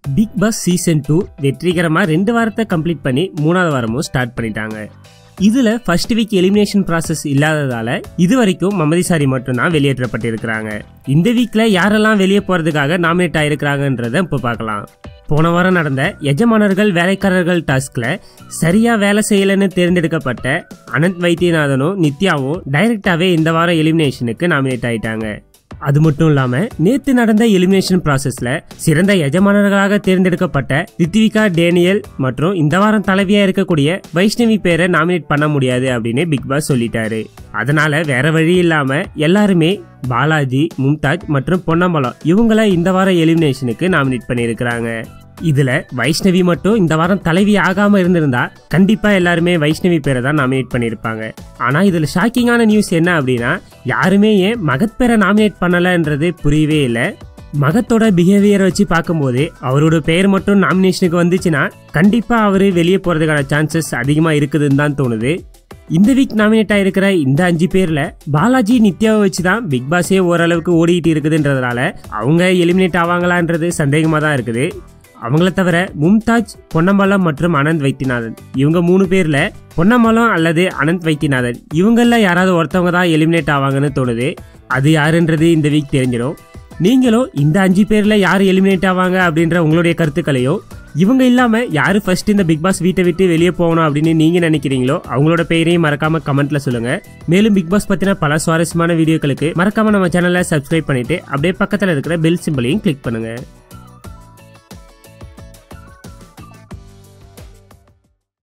Big Boss season 2 வெற்றிகரமா 2 வாரத்தை complete பண்ணி 3வது வாரமும் ஸ்டார்ட் பண்ணிட்டாங்க. இதுல ஃபர்ஸ்ட் வீக் எலிமினேஷன் ப்ராசஸ் இல்லாததால இது வரைக்கும் மமதிசாரி மட்டும் தான் வெளியேற்றப்பட்டிருக்கிறாங்க. இந்த வீக்ல யாரெல்லாம் வெளியே போறதுக்காக நாமினேட் ஆயிருக்கிறாங்கன்றத இப்ப பார்க்கலாம். போன வாரம் நடந்த எஜமானர்கள் வேலைக்காரர்கள் டாஸ்க்ல சரியா வேலை செய்யலன்னு தேர்ந்தெடுக்கப்பட்ட அனந்த் வைத்தியநாதனும் நித்யாவும் டைரக்டாவே இந்த வாரம் எலிமினேஷனுக்கு நாமினேட் ஆயிட்டாங்க. அது மட்டும் இல்லாம நேத்து நடந்த எலிமினேஷன் ப்ராசஸ்ல சிறந்த எஜமானர்களாக தேர்ந்தெடுக்கப்பட்ட ரித்விகா, டேனியல் மற்றும் இந்த வாரம் தலைவியா இருக்கக்கூடிய வைஷ்ணவி பேரை நாமினேட் பண்ண முடியாது அப்படின்னு பிக் பாஸ் சொல்லிட்டாரு. அதனால வேற வழி இல்லாம எல்லாருமே பாலாஜி, மும்தாஜ் மற்றும் பொன்னம்பலம் இவங்கள இந்த வாரம் எலிமினேஷனுக்கு நாமினேட் பண்ணியிருக்கிறாங்க. இதுல வைஷ்ணவி மட்டும் இந்த வாரம் தலைவி ஆகாம இருந்திருந்தா கண்டிப்பா எல்லாருமே வைஷ்ணவி பேரை தான் நாமினேட் பண்ணிருப்பாங்க. ஆனா இதுல ஷாக்கிங்கான நியூஸ் என்ன அப்படின்னா, யாருமே ஏன் மகத் பேரை நாமினேட் பண்ணலன்றது புரியவே இல்லை. மகத்தோட பிஹேவியரை வச்சு பார்க்கும்போது அவரோட பெயர் மட்டும் நாமினேஷனுக்கு வந்துச்சுன்னா கண்டிப்பா அவரு வெளியே போறதுக்கான சான்சஸ் அதிகமா இருக்குதுன்னு தான் தோணுது. இந்த வீக் நாமினேட் ஆயிருக்கிற இந்த 5 பேர்ல பாலாஜி, நித்யாவை வச்சுதான் பிக் பாஸே ஓரளவுக்கு ஓடிட்டு இருக்குதுன்றதுனால அவங்க எலிமினேட் ஆவாங்களான்றது சந்தேகமா தான் இருக்குது. அவங்கள தவிர மும்தாஜ், பொன்னம்பலம் மற்றும் அனந்த் வைத்தியநாதன் இவங்க 3 பேர்ல பொன்னம்பலம் அல்லது அனந்த் வைத்தியநாதன் இவங்கள யாராவது ஒருத்தவங்க தான் எலிமினேட் ஆவாங்கன்னு தோணுது. அது யாருன்றது இந்த வீக் தெரிஞ்சிடும். நீங்களும் இந்த 5 பேர்ல யாரு எலிமினேட் ஆவாங்க அப்படின்ற உங்களுடைய கருத்துக்களையோ, இவங்க இல்லாம யாரு ஃபர்ஸ்ட் இந்த பிக் பாஸ் வீட்டை விட்டு வெளியே போகணும் அப்படின்னு நீங்க நினைக்கிறீங்களோ அவங்களோட பெயரையும் மறக்காம கமெண்ட்ல சொல்லுங்க. மேலும் பிக் பாஸ் பத்தின பல சுவாரஸ்யமான வீடியோக்களுக்கு மறக்காம நம்ம சேனலை சப்ஸ்கிரைப் பண்ணிட்டு அப்படியே பக்கத்துல இருக்கிற பெல் சிம்பலையும் கிளிக் பண்ணுங்க.